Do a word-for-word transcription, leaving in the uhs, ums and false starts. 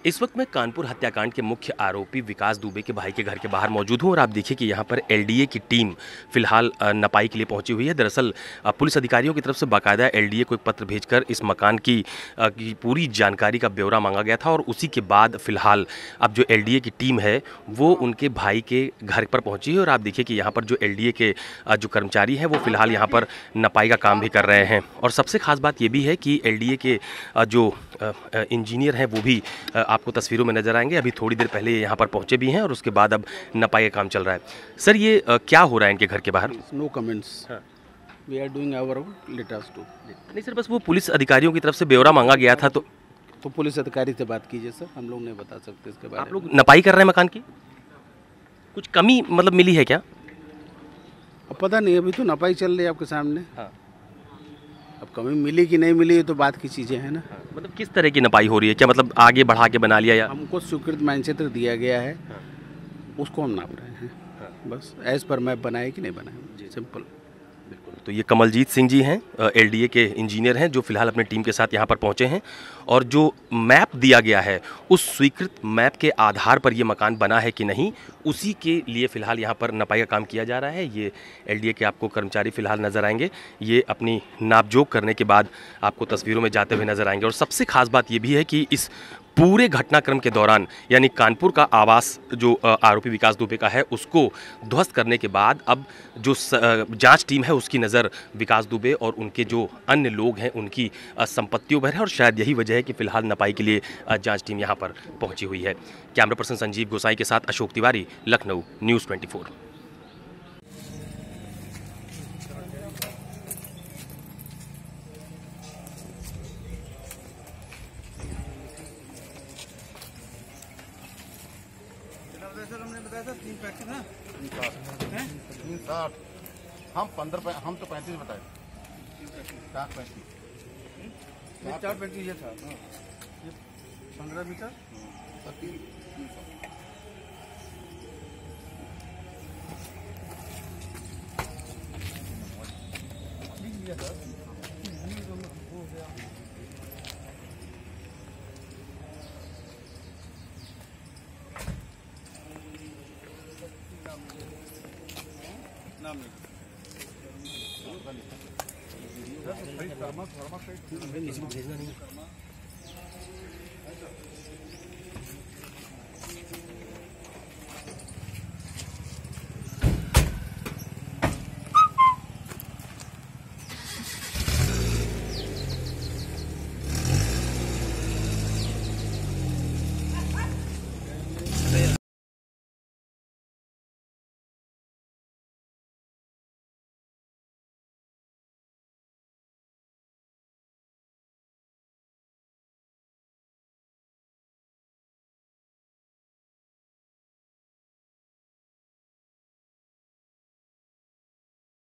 इस वक्त मैं कानपुर हत्याकांड के मुख्य आरोपी विकास दुबे के भाई के घर के बाहर मौजूद हूं और आप देखिए कि यहां पर एलडीए की टीम फिलहाल नपाई के लिए पहुंची हुई है। दरअसल पुलिस अधिकारियों की तरफ से बाकायदा एलडीए को एक पत्र भेजकर इस मकान की, की पूरी जानकारी का ब्यौरा मांगा गया था और उसी के बाद फिलहाल अब जो एलडीए की टीम है वो उनके भाई के घर पर पहुंची है और आप देखिए कि यहाँ पर जो एलडीए के जो कर्मचारी हैं वो फिलहाल यहाँ पर नपाई का काम भी कर रहे हैं। और सबसे खास बात ये भी है कि एलडीए के जो इंजीनियर हैं वो भी आपको तस्वीरों में नजर आएंगे। अभी थोड़ी देर पहले यहाँ पर पहुंचे भी हैं और उसके बाद अब नपाई का काम चल रहा है। सर, ये क्या हो रहा है इनके घर के बाहर? No comments, we are doing our let us do. नहीं सर, बस वो पुलिस अधिकारियों की तरफ से ब्यौरा मांगा गया था तो तो पुलिस अधिकारी से बात कीजिए सर, हम लोग नहीं बता सकते इसके बारे में। आप लोग नपाई कर रहे हैं मकान की, कुछ कमी मतलब मिली है क्या? अब पता नहीं, अभी तो नपाई चल रही है आपके सामने। हाँ। अब कमी मिली कि नहीं मिली ये तो बात की चीज़ें हैं ना। हाँ। मतलब किस तरह की नपाई हो रही है? क्या मतलब आगे बढ़ा के बना लिया या हमको स्वीकृत मानचित्र दिया गया है? हाँ। उसको हम नाप रहे हैं। हाँ। बस एज पर मैप बनाए कि नहीं बनाए, सिंपल। बिल्कुल। तो ये कमलजीत सिंह जी हैं, एलडीए के इंजीनियर हैं, जो फिलहाल अपनी टीम के साथ यहाँ पर पहुँचे हैं और जो मैप दिया गया है उस स्वीकृत मैप के आधार पर ये मकान बना है कि नहीं, उसी के लिए फिलहाल यहाँ पर नपाई का काम किया जा रहा है। ये एलडीए के आपको कर्मचारी फिलहाल नज़र आएंगे, ये अपनी नापजोक करने के बाद आपको तस्वीरों में जाते हुए नजर आएंगे। और सबसे खास बात ये भी है कि इस पूरे घटनाक्रम के दौरान यानी कानपुर का आवास जो आरोपी विकास दुबे का है उसको ध्वस्त करने के बाद अब जो जांच टीम है उसकी नज़र विकास दुबे और उनके जो अन्य लोग हैं उनकी संपत्तियों पर है और शायद यही वजह है कि फिलहाल नपाई के लिए जांच टीम यहां पर पहुंची हुई है। कैमरा पर्सन संजीव गोसाई के साथ Ashok Tiwari, Lucknow, news twenty four. हमने बताया था तीन पैकेट ना, तीन साठ, हम पंद्रह, हम तो पैंतीस बताए, चार पैंतीस, चार पैंतीस ये था, ये पंद्रह मीटर, नाम नहीं